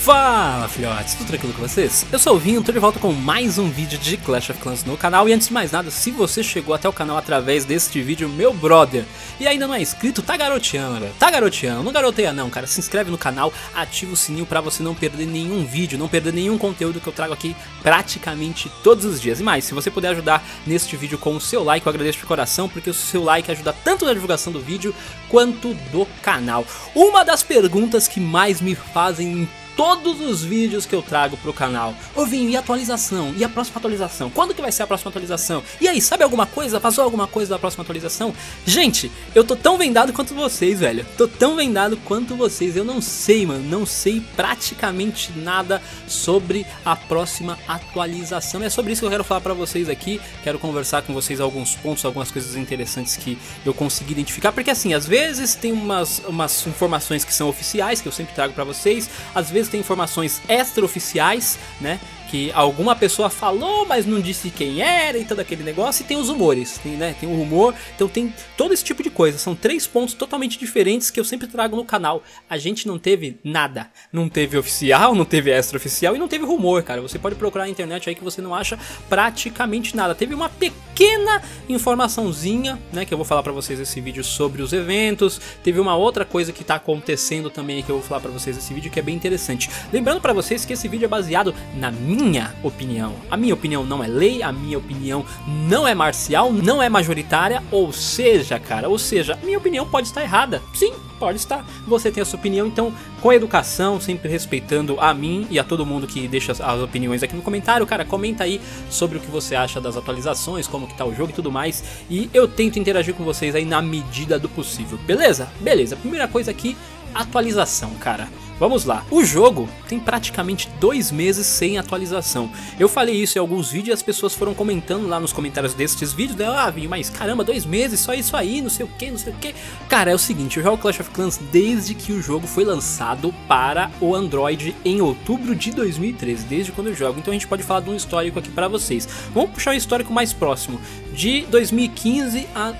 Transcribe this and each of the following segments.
Fala filhotes, tudo tranquilo com vocês? Eu sou o Vinho, tô de volta com mais um vídeo de Clash of Clans no canal. E antes de mais nada, se você chegou até o canal através deste vídeo, meu brother, e ainda não é inscrito, tá garoteando, velho. Tá garoteando, não garoteia não, cara. Se inscreve no canal, ativa o sininho pra você não perder nenhum vídeo, não perder nenhum conteúdo que eu trago aqui praticamente todos os dias. E mais, se você puder ajudar neste vídeo com o seu like, eu agradeço de coração, porque o seu like ajuda tanto na divulgação do vídeo quanto do canal. Uma das perguntas que mais me fazem em todos os vídeos que eu trago pro canal: ô Vinho, e a atualização? E a próxima atualização? Quando que vai ser a próxima atualização? E aí, sabe alguma coisa? Vazou alguma coisa da próxima atualização? Gente, eu tô tão vendado quanto vocês, velho. Tô tão vendado quanto vocês. Eu não sei, mano. Não sei praticamente nada sobre a próxima atualização. É sobre isso que eu quero falar pra vocês aqui. Quero conversar com vocês alguns pontos, algumas coisas interessantes que eu consegui identificar. Porque assim, às vezes tem umas informações que são oficiais, que eu sempre trago pra vocês. Às vezes tem informações extraoficiais, né, que alguma pessoa falou, mas não disse quem era e todo aquele negócio. E tem os rumores, tem o rumor, então tem todo esse tipo de coisa. São três pontos totalmente diferentes que eu sempre trago no canal. A gente não teve nada, não teve oficial, não teve extraoficial e não teve rumor, cara. Você pode procurar na internet aí que você não acha praticamente nada. Teve uma pequena informaçãozinha, né, que eu vou falar pra vocês nesse vídeo sobre os eventos. Teve uma outra coisa que tá acontecendo também que eu vou falar pra vocês nesse vídeo, que é bem interessante. Lembrando pra vocês que esse vídeo é baseado na minha opinião. A minha opinião não é lei, a minha opinião não é marcial, não é majoritária, ou seja, cara, a minha opinião pode estar errada. Sim, pode estar. Você tem a sua opinião, então, com educação, sempre respeitando a mim e a todo mundo que deixa as opiniões aqui no comentário. Cara, comenta aí sobre o que você acha das atualizações, como que tá o jogo e tudo mais, e eu tento interagir com vocês aí na medida do possível, beleza? Beleza, primeira coisa aqui, atualização, cara. Vamos lá, o jogo tem praticamente 2 meses sem atualização. Eu falei isso em alguns vídeos e as pessoas foram comentando lá nos comentários destes vídeos, né? Ah, Vinho, mas caramba, 2 meses, só isso aí, não sei o que, não sei o que. Cara, é o seguinte, eu jogo Clash of Clans desde que o jogo foi lançado para o Android em outubro de 2013, desde quando eu jogo. Então a gente pode falar de um histórico aqui para vocês. Vamos puxar um histórico mais próximo, de 2015 a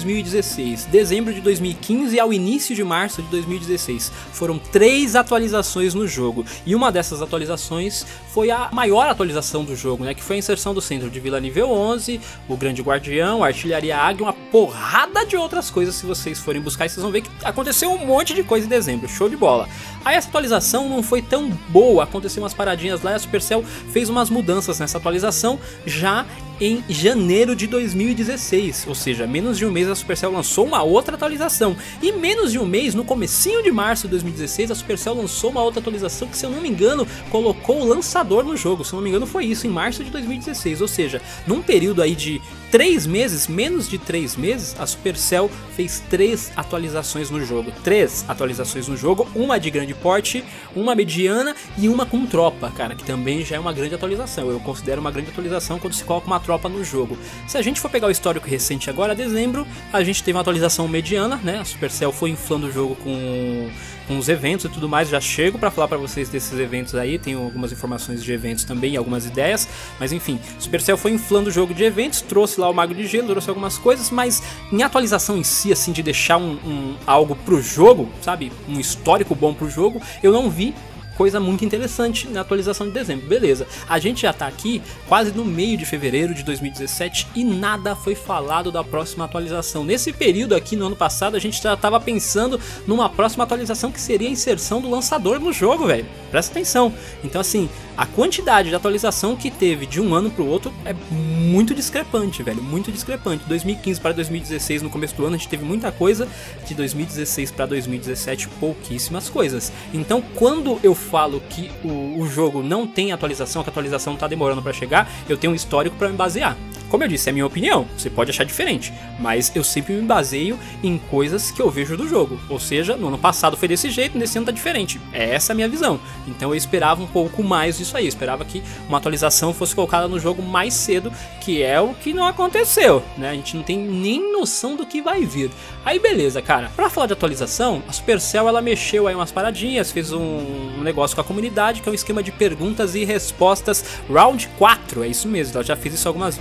2016. Dezembro de 2015 ao início de março de 2016. Foram 3 atualizações no jogo, e uma dessas atualizações foi a maior atualização do jogo, né, que foi a inserção do centro de vila nível 11, o grande guardião, a artilharia águia, uma porrada de outras coisas. Se vocês forem buscar, vocês vão ver que aconteceu um monte de coisa em dezembro, show de bola. Aí essa atualização não foi tão boa, aconteceu umas paradinhas lá e a Supercell fez umas mudanças nessa atualização já em janeiro de 2016, ou seja, menos de um mês a Supercell lançou uma outra atualização, e menos de um mês, no comecinho de março de 2016, a Supercell lançou uma outra atualização que, se eu não me engano, colocou o lançador no jogo. Se eu não me engano, foi isso, em março de 2016, ou seja, num período aí de 3 meses, menos de 3 meses, a Supercell fez 3 atualizações no jogo. 3 atualizações no jogo, uma de grande porte, uma mediana e uma com tropa, cara, que também já é uma grande atualização. Eu considero uma grande atualização quando se coloca uma tropa no jogo. Se a gente for pegar o histórico recente agora, dezembro, a gente teve uma atualização mediana, né? A Supercell foi inflando o jogo com os eventos e tudo mais. Já chego pra falar pra vocês desses eventos aí, tenho algumas informações de eventos também, algumas ideias, mas enfim, Supercell foi inflando o jogo de eventos, trouxe lá o Mago de Gelo, trouxe algumas coisas, mas em atualização em si, assim, de deixar algo pro jogo, sabe, um histórico bom pro jogo, eu não vi coisa muito interessante na atualização de dezembro. Beleza, a gente já tá aqui quase no meio de fevereiro de 2017 e nada foi falado da próxima atualização. Nesse período aqui, no ano passado, a gente já tava pensando numa próxima atualização, que seria a inserção do lançador no jogo, velho. Presta atenção. Então assim, a quantidade de atualização que teve de um ano pro outro é muito discrepante, velho, muito discrepante. 2015 para 2016, no começo do ano, a gente teve muita coisa, de 2016 para 2017, pouquíssimas coisas. Então, quando eu falo que o jogo não tem atualização, que a atualização tá demorando para chegar, eu tenho um histórico para me basear. Como eu disse, é a minha opinião, você pode achar diferente, mas eu sempre me baseio em coisas que eu vejo do jogo. Ou seja, no ano passado foi desse jeito, nesse ano tá diferente. É essa a minha visão. Então eu esperava um pouco mais disso aí, eu esperava que uma atualização fosse colocada no jogo mais cedo, que é o que não aconteceu, né? A gente não tem nem noção do que vai vir. Aí beleza, cara, pra falar de atualização, a Supercell ela mexeu aí umas paradinhas, fez um negócio com a comunidade, que é um esquema de perguntas e respostas round 4, é isso mesmo, ela já fez isso algumas vezes, agora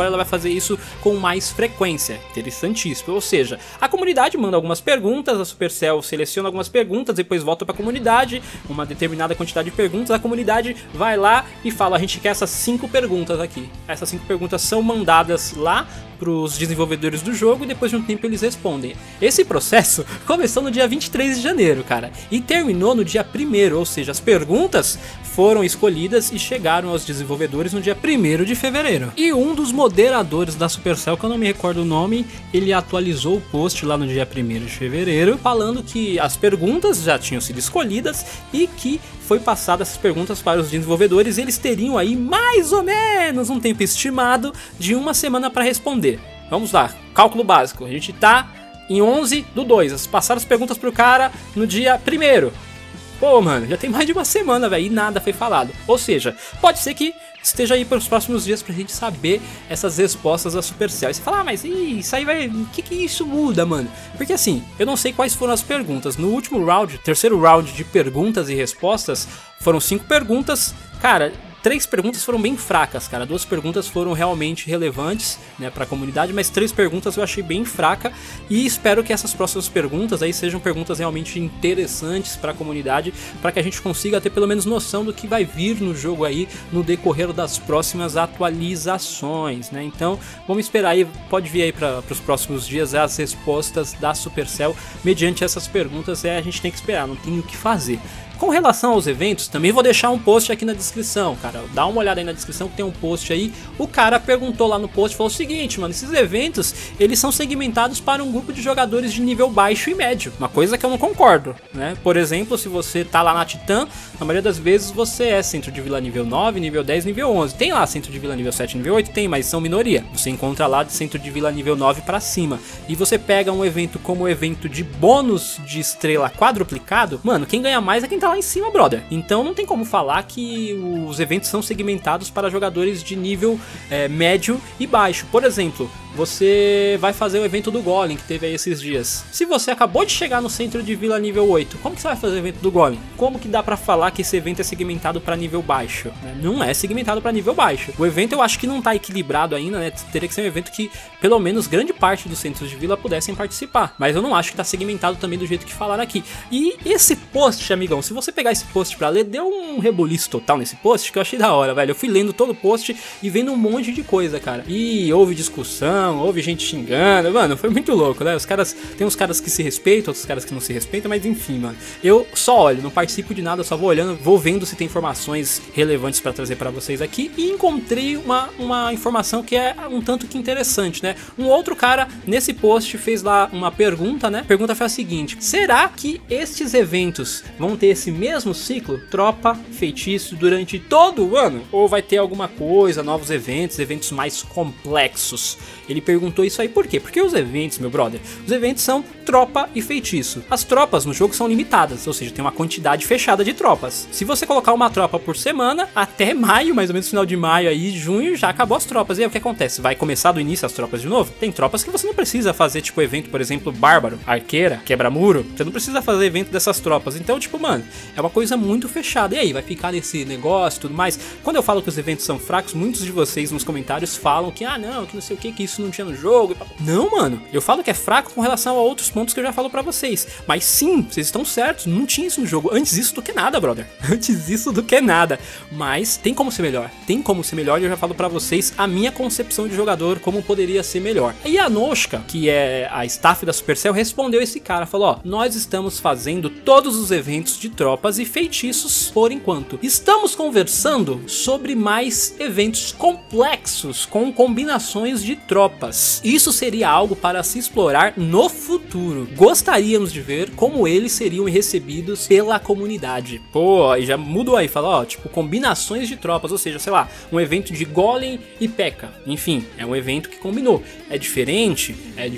ela vai fazer isso com mais frequência. Interessantíssimo. Ou seja, a comunidade manda algumas perguntas, a Supercell seleciona algumas perguntas, depois volta para a comunidade, uma determinada quantidade de perguntas, a comunidade vai lá e fala, a gente quer essas 5 perguntas aqui. Essas 5 perguntas são mandadas lá para os desenvolvedores do jogo e depois de um tempo eles respondem. Esse processo começou no dia 23 de janeiro, cara, e terminou no dia 1º, ou seja, as perguntas foram escolhidas e chegaram aos desenvolvedores no dia 1º de fevereiro. E um dos moderadores da Supercell, que eu não me recordo o nome, ele atualizou o post lá no dia 1º de fevereiro, falando que as perguntas já tinham sido escolhidas e que foi passada essas perguntas para os desenvolvedores e eles teriam aí mais ou menos um tempo estimado de 1 semana para responder. Vamos lá, cálculo básico, a gente tá em 11/2, passaram as perguntas pro cara no dia 1º. Pô, mano, já tem mais de 1 semana, velho, e nada foi falado. Ou seja, pode ser que esteja aí pelos próximos dias pra gente saber essas respostas da Supercell. E você fala, mas isso aí vai... O que isso muda, mano? Porque assim, eu não sei quais foram as perguntas. No último round, terceiro round de perguntas e respostas, foram 5 perguntas. Cara, 3 perguntas foram bem fracas, cara. 2 perguntas foram realmente relevantes, né, pra comunidade, mas 3 perguntas eu achei bem fraca. E espero que essas próximas perguntas aí sejam perguntas realmente interessantes pra comunidade, pra que a gente consiga ter pelo menos noção do que vai vir no jogo aí no decorrer das próximas atualizações, né? Então, vamos esperar aí, pode vir aí para os próximos dias as respostas da Supercell mediante essas perguntas. A gente tem que esperar, não tem o que fazer. Com relação aos eventos, também vou deixar um post aqui na descrição, cara. Dá uma olhada aí na descrição que tem um post aí. O cara perguntou lá no post, falou o seguinte, mano, esses eventos, eles são segmentados para um grupo de jogadores de nível baixo e médio. Uma coisa que eu não concordo, né? Por exemplo, se você tá lá na Titã, na maioria das vezes você é centro de vila nível 9, nível 10, nível 11. Tem lá centro de vila nível 7, nível 8? Tem, mas são minoria. Você encontra lá de centro de vila nível 9 pra cima. E você pega um evento como o evento de bônus de estrela quadruplicado, mano, quem ganha mais é quem tá lá em cima, brother. Então não tem como falar que os eventos são segmentados para jogadores de nível médio e baixo. Por exemplo, você vai fazer o evento do Golem que teve aí esses dias. Se você acabou de chegar no centro de vila nível 8, como que você vai fazer o evento do Golem? Como que dá pra falar que esse evento é segmentado para nível baixo? Não é segmentado para nível baixo. O evento eu acho que não tá equilibrado ainda, né? Teria que ser um evento que pelo menos grande parte dos centros de vila pudessem participar. Mas eu não acho que tá segmentado também do jeito que falaram aqui. E esse post, amigão, se você pegar esse post pra ler, deu um rebuliço total nesse post que eu achei da hora, velho. Eu fui lendo todo o post e vendo um monte de coisa, cara. E houve discussão, houve gente xingando, mano, foi muito louco, né? Os caras, tem uns caras que se respeitam, outros caras que não se respeitam, mas enfim, mano. Eu só olho, não participo de nada, só vou olhando, vou vendo se tem informações relevantes pra trazer pra vocês aqui. E encontrei uma informação que é um tanto que interessante, né? Um outro cara nesse post fez lá uma pergunta, né? A pergunta foi a seguinte: será que estes eventos vão ter esse mesmo ciclo, tropa, feitiço, durante todo o ano? Ou vai ter alguma coisa, novos eventos, eventos mais complexos? Ele perguntou isso aí por quê? Porque os eventos, meu brother, os eventos são tropa e feitiço. As tropas no jogo são limitadas, ou seja, tem uma quantidade fechada de tropas. Se você colocar uma tropa por semana, até maio, mais ou menos final de maio aí, junho, já acabou as tropas. E aí o que acontece? Vai começar do início as tropas de novo? Tem tropas que você não precisa fazer, tipo evento, por exemplo, bárbaro, arqueira, quebra-muro. Você não precisa fazer evento dessas tropas. Então, tipo, mano, é uma coisa muito fechada. E aí, vai ficar nesse negócio e tudo mais. Quando eu falo que os eventos são fracos, muitos de vocês nos comentários falam que, não, que não sei o que isso não tinha no jogo. Não, mano, eu falo que é fraco com relação a outros pontos que eu já falo pra vocês. Mas sim, vocês estão certos, não tinha isso no jogo. Antes isso do que nada, brother. Antes isso do que nada. Mas tem como ser melhor. Tem como ser melhor e eu já falo pra vocês a minha concepção de jogador, como poderia ser melhor. E a Noshka, que é a staff da Supercell, respondeu esse cara, falou, ó, nós estamos fazendo todos os eventos de tropas e feitiços por enquanto. Estamos conversando sobre mais eventos complexos com combinações de tropas. Isso seria algo para se explorar no futuro. Gostaríamos de ver como eles seriam recebidos pela comunidade. Pô, e já mudou aí, falou, ó, tipo, combinações de tropas, ou seja, sei lá, um evento de Golem e P.E.K.K.A. Enfim, é um evento que combinou. É diferente,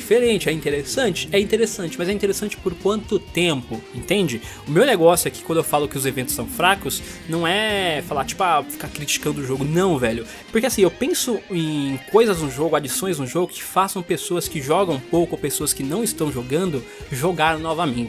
é interessante, mas é interessante por quanto tempo, entende? O meu negócio aqui, quando eu falo que os eventos são fracos, não é falar, tipo, ficar criticando o jogo, não, velho. Porque assim, eu penso em coisas no jogo, adições no jogo, que façam pessoas que jogam pouco ou pessoas que não estão jogando, jogar novamente.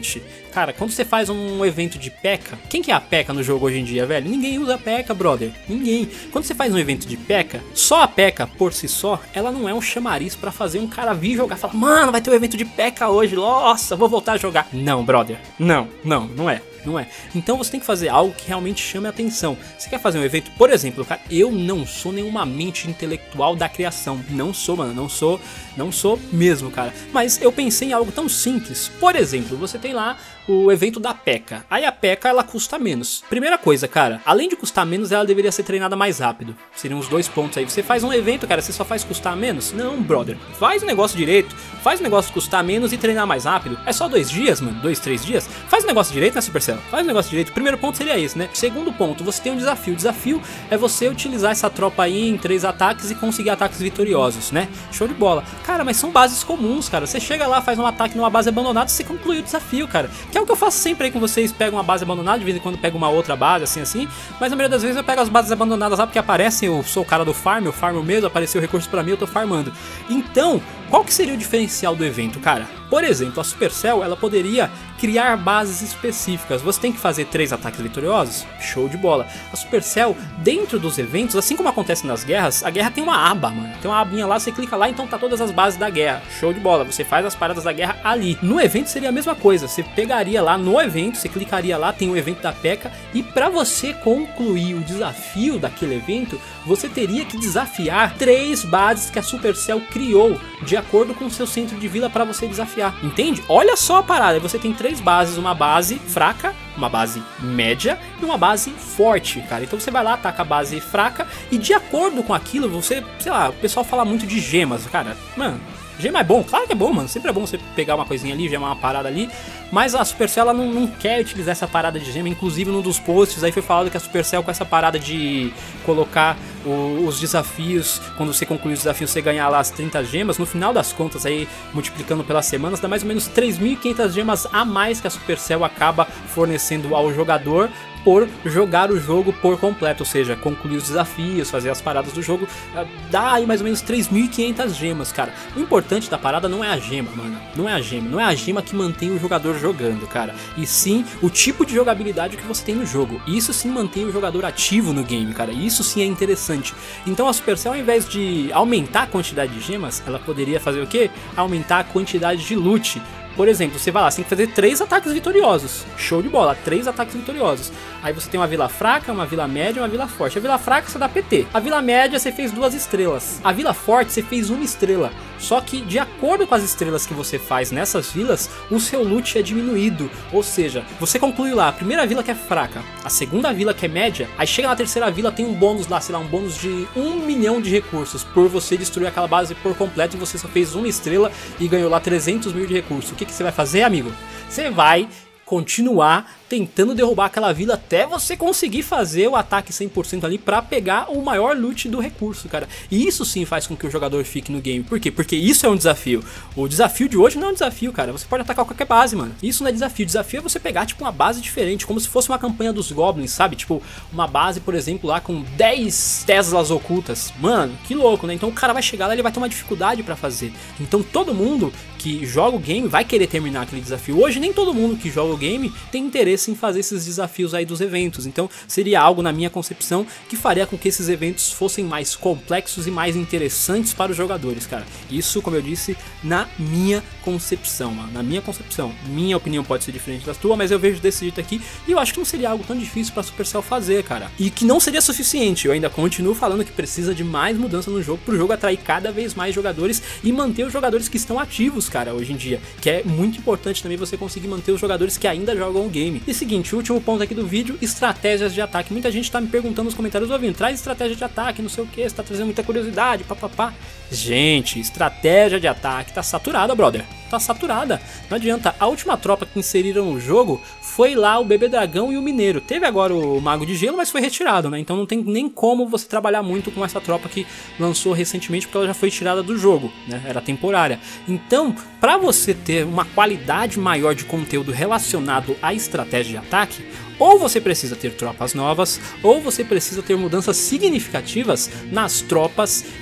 Cara, quando você faz um evento de P.E.K.K.A, quem que é a P.E.K.K.A no jogo hoje em dia, velho? Ninguém usa P.E.K.K.A, brother. Ninguém. Quando você faz um evento de P.E.K.K.A, só a P.E.K.K.A por si só, ela não é um chamariz pra fazer um cara vir jogar e falar, mano, vai ter um evento de P.E.K.K.A hoje, nossa, vou voltar a jogar. Não, brother. Não é. Não é. Então você tem que fazer algo que realmente chame a atenção. Você quer fazer um evento, por exemplo, cara, eu não sou nenhuma mente intelectual da criação. Não sou, mano, não sou mesmo, cara. Mas eu pensei em algo tão simples. Por exemplo, você tem lá o evento da P.E.K.K.A. Aí a P.E.K.K.A ela custa menos. Primeira coisa, cara, além de custar menos, ela deveria ser treinada mais rápido. Seriam os 2 pontos aí. Você faz um evento, cara, você só faz custar menos? Não, brother. Faz o negócio direito. Faz o negócio custar menos e treinar mais rápido. É só 2 dias, mano. 2, 3 dias. Faz o negócio direito, né, Supercell? Faz o negócio direito. O primeiro ponto seria esse, né? Segundo ponto, você tem um desafio. O desafio é você utilizar essa tropa aí em 3 ataques e conseguir ataques vitoriosos, né? Show de bola. Cara, mas são bases comuns, cara. Você chega lá, faz um ataque numa base abandonada e você conclui o desafio, cara. Que é o que eu faço sempre aí com vocês. Pego uma base abandonada, de vez em quando pego uma outra base, assim. Mas na maioria das vezes eu pego as bases abandonadas lá porque aparecem, eu sou o cara do farm, eu farmo mesmo, apareceu recurso pra mim, eu tô farmando. Então, qual que seria o diferencial do evento, cara? Por exemplo, a Supercell, ela poderia criar bases específicas. Você tem que fazer 3 ataques vitoriosos? Show de bola. A Supercell, dentro dos eventos, assim como acontece nas guerras, a guerra tem uma aba, mano. Tem uma abinha lá, você clica lá, então tá todas as bases da guerra. Show de bola. Você faz as paradas da guerra ali. No evento seria a mesma coisa. Você pegaria lá no evento, você clicaria lá, tem o evento da P.E.K.K.A, e pra você concluir o desafio daquele evento, você teria que desafiar 3 bases que a Supercell criou, de acordo com o seu centro de vila pra você desafiar. Entende? Olha só a parada. Você tem 3 bases, uma base fraca, uma base média e uma base forte, cara. Então você vai lá, ataca a base fraca e de acordo com aquilo, você, sei lá, o pessoal fala muito de gemas, cara. Mano, gema é bom, claro que é bom, mano. Sempre é bom você pegar uma coisinha ali, gemar uma parada ali. Mas a Supercell, ela não quer utilizar essa parada de gema. Inclusive, num dos posts aí foi falado que a Supercell, com essa parada de colocar os desafios, quando você concluir os desafios, você ganhar lá as 30 gemas. No final das contas, aí multiplicando pelas semanas, dá mais ou menos 3.500 gemas a mais que a Supercell acaba fornecendo ao jogador por jogar o jogo por completo, ou seja, concluir os desafios, fazer as paradas do jogo, dá aí mais ou menos 3.500 gemas, cara. O importante da parada não é a gema, mano, não é a gema que mantém o jogador jogando, cara, e sim o tipo de jogabilidade que você tem no jogo. Isso sim mantém o jogador ativo no game, cara, isso sim é interessante. Então a Supercell, ao invés de aumentar a quantidade de gemas, ela poderia fazer o quê? Aumentar a quantidade de loot. Por exemplo, você vai lá, você tem que fazer 3 ataques vitoriosos. Show de bola, 3 ataques vitoriosos. Aí você tem uma vila fraca, uma vila média e uma vila forte. A vila fraca você dá PT. A vila média você fez 2 estrelas. A vila forte você fez 1 estrela. Só que de acordo com as estrelas que você faz nessas vilas, o seu loot é diminuído. Ou seja, você conclui lá a primeira vila que é fraca, a segunda vila que é média, aí chega na terceira vila, tem um bônus lá, sei lá, um bônus de 1 milhão de recursos por você destruir aquela base por completo e você só fez 1 estrela e ganhou lá 300 mil de recursos. O que você vai fazer, amigo? Você vai continuar tentando derrubar aquela vila até você conseguir fazer o ataque 100% ali pra pegar o maior loot do recurso, cara. E isso sim faz com que o jogador fique no game. Por quê? Porque isso é um desafio. O desafio de hoje não é um desafio, cara. Você pode atacar qualquer base, mano. Isso não é desafio. Desafio é você pegar, tipo, uma base diferente, como se fosse uma campanha dos Goblins, sabe? Tipo, uma base, por exemplo, lá com 10 Teslas ocultas. Mano, que louco, né? Então o cara vai chegar lá e ele vai ter uma dificuldade pra fazer. Então todo mundo que joga o game vai querer terminar aquele desafio. Hoje nem todo mundo que joga o game tem interesse em fazer esses desafios aí dos eventos, então seria algo, na minha concepção, que faria com que esses eventos fossem mais complexos e mais interessantes para os jogadores, cara. Isso, como eu disse, na minha concepção, mano. Na minha concepção. Minha opinião pode ser diferente da tua, mas eu vejo desse jeito aqui e eu acho que não seria algo tão difícil pra Supercell fazer, cara. E que não seria suficiente, eu ainda continuo falando que precisa de mais mudança no jogo, pro jogo atrair cada vez mais jogadores e manter os jogadores que estão ativos, cara, hoje em dia, que é muito importante também você conseguir manter os jogadores que ainda jogam o game. E seguinte, o último ponto aqui do vídeo, estratégias de ataque. Muita gente tá me perguntando nos comentários, ouvindo, traz estratégia de ataque, não sei o que, você tá trazendo muita curiosidade, papapá. Gente, estratégia de ataque tá saturada, brother. Tá saturada, não adianta. A última tropa que inseriram no jogo foi lá o Bebê Dragão e o Mineiro. Teve agora o Mago de Gelo, mas foi retirado, né? Então não tem nem como você trabalhar muito com essa tropa que lançou recentemente, porque ela já foi tirada do jogo, né? Era temporária. Então, para você ter uma qualidade maior de conteúdo relacionado à estratégia de ataque, ou você precisa ter tropas novas, ou você precisa ter mudanças significativas nas tropas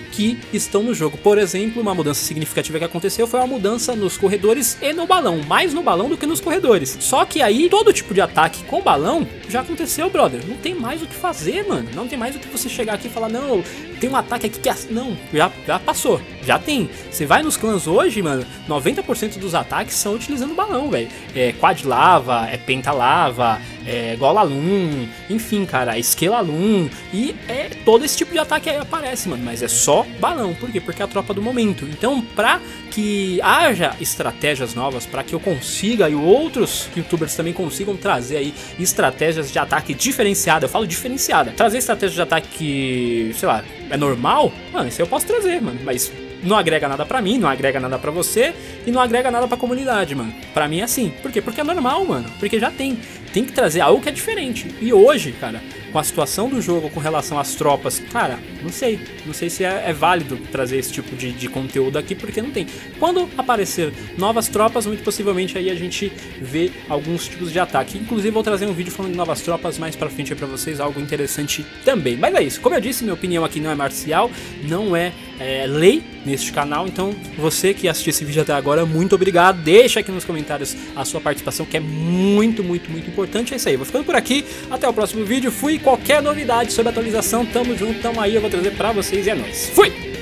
que estão no jogo. Por exemplo, uma mudança significativa que aconteceu foi uma mudança nos corredores e no balão, mais no balão do que nos corredores. Só que aí, todo tipo de ataque com balão já aconteceu, brother. Não tem mais o que fazer, mano. Não tem mais o que você chegar aqui e falar, não, tem um ataque aqui que é... Não, já passou, já tem. Você vai nos clãs hoje, mano, 90% dos ataques são utilizando balão, velho. É quad lava, é penta lava, é Golalum, enfim, cara, Esquelalum, e todo esse tipo de ataque aí aparece, mano, mas é só balão. Por quê? Porque é a tropa do momento. Então, pra que haja estratégias novas, pra que eu consiga e outros youtubers também consigam trazer aí estratégias de ataque diferenciada, eu falo diferenciada, trazer estratégias de ataque que, sei lá, é normal, mano, isso aí eu posso trazer, mano, mas não agrega nada pra mim, não agrega nada pra você e não agrega nada pra comunidade, mano. Pra mim é assim. Por quê? Porque é normal, mano. Porque já tem que trazer algo que é diferente. E hoje, cara, com a situação do jogo com relação às tropas, cara, não sei se é válido trazer esse tipo de conteúdo aqui, porque não tem. Quando aparecer novas tropas, muito possivelmente aí a gente vê alguns tipos de ataque. Inclusive vou trazer um vídeo falando de novas tropas mais pra frente aí pra vocês, algo interessante também. Mas é isso, como eu disse, minha opinião aqui não é marcial, não é lei neste canal, então você que assistiu esse vídeo até agora, muito obrigado. Deixa aqui nos comentários a sua participação, que é muito importante. É isso aí, vou ficando por aqui, até o próximo vídeo, fui. Qualquer novidade sobre atualização, tamo junto, tamo aí, eu vou trazer pra vocês e é nóis. Fui!